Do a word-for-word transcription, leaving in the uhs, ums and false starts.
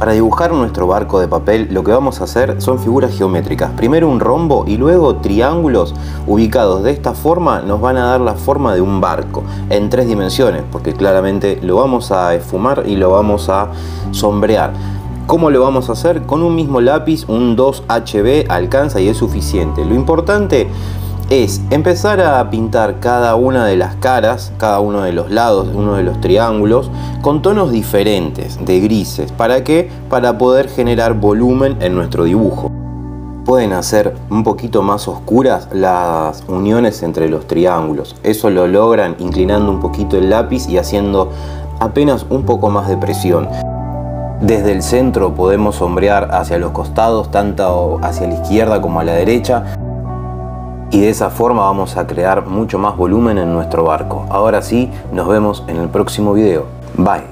Para dibujar nuestro barco de papel lo que vamos a hacer son figuras geométricas. Primero un rombo y luego triángulos ubicados de esta forma nos van a dar la forma de un barco en tres dimensiones, porque claramente lo vamos a esfumar y lo vamos a sombrear. ¿Cómo lo vamos a hacer? Con un mismo lápiz, un dos H B alcanza y es suficiente. Lo importante es empezar a pintar cada una de las caras, cada uno de los lados, uno de los triángulos, con tonos diferentes de grises. ¿Para qué? Para poder generar volumen en nuestro dibujo. Pueden hacer un poquito más oscuras las uniones entre los triángulos. Eso lo logran inclinando un poquito el lápiz y haciendo apenas un poco más de presión. Desde el centro podemos sombrear hacia los costados, tanto hacia la izquierda como a la derecha. Y de esa forma vamos a crear mucho más volumen en nuestro barco. Ahora sí, nos vemos en el próximo video. Bye.